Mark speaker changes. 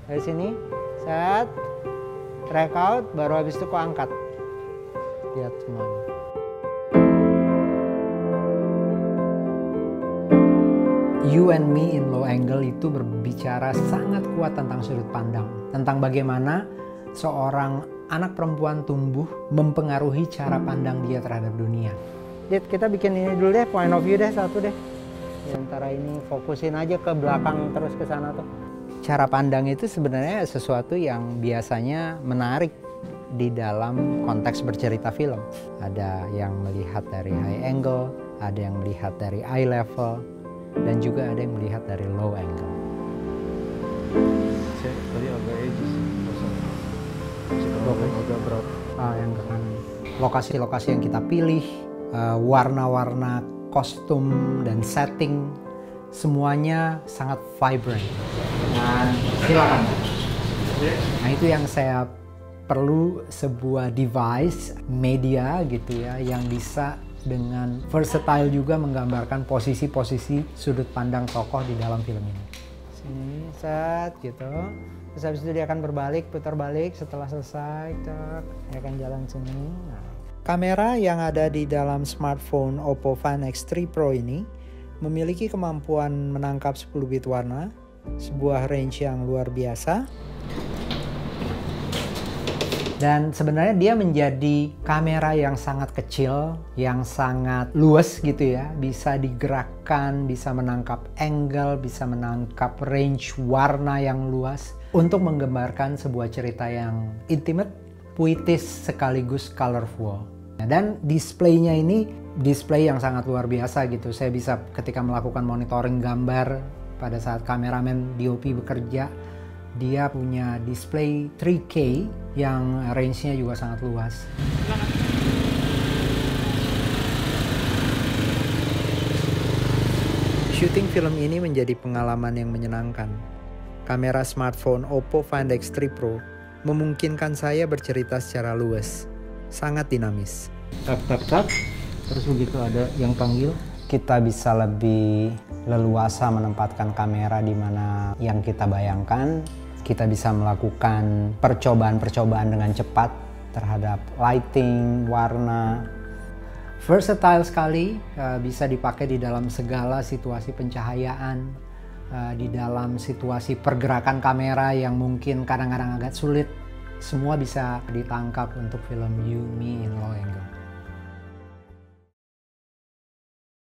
Speaker 1: Dari sini, set, track out, baru habis itu kau angkat. Lihat semuanya. You and Me in Low Angle itu berbicara sangat kuat tentang sudut pandang. Tentang bagaimana seorang anak perempuan tumbuh mempengaruhi cara pandang dia terhadap dunia. Dit, kita bikin ini dulu deh, point of view deh, satu deh. Sementara ini fokusin aja ke belakang terus ke sana tuh. Cara pandang itu sebenarnya sesuatu yang biasanya menarik di dalam konteks bercerita film. Ada yang melihat dari high angle, ada yang melihat dari eye level, dan juga ada yang melihat dari low angle.
Speaker 2: Tadi agak edgy sih. Agak berat.
Speaker 1: Yang ke kanan. Lokasi-lokasi yang kita pilih, warna-warna kostum dan setting, semuanya sangat vibrant. Dan silakan. Nah, itu yang saya perlu, sebuah device media gitu ya yang bisa dengan versatile juga menggambarkan posisi-posisi sudut pandang tokoh di dalam film ini. Sini, set gitu. Terus habis itu dia akan berbalik, putar balik setelah selesai, dia akan jalan sini. Nah. Kamera yang ada di dalam smartphone Oppo Find X3 Pro ini memiliki kemampuan menangkap 10 bit warna, sebuah range yang luar biasa. Dan sebenarnya dia menjadi kamera yang sangat kecil, yang sangat luas gitu ya. Bisa digerakkan, bisa menangkap angle, bisa menangkap range warna yang luas untuk menggambarkan sebuah cerita yang intimate, puitis sekaligus colorful. Dan displaynya ini display yang sangat luar biasa gitu. Saya bisa ketika melakukan monitoring gambar pada saat kameramen DOP bekerja, dia punya display 3K yang range-nya juga sangat luas. Syuting film ini menjadi pengalaman yang menyenangkan. Kamera smartphone Oppo Find X3 Pro memungkinkan saya bercerita secara luas, sangat dinamis.
Speaker 2: Tak. Terus begitu ada yang panggil,
Speaker 1: Kita bisa lebih leluasa menempatkan kamera di mana yang kita bayangkan. Kita bisa melakukan percobaan-percobaan dengan cepat terhadap lighting, warna. Versatile sekali, bisa dipakai di dalam segala situasi pencahayaan, di dalam situasi pergerakan kamera yang mungkin kadang-kadang agak sulit. Semua bisa ditangkap untuk film You, Me in Low Angle.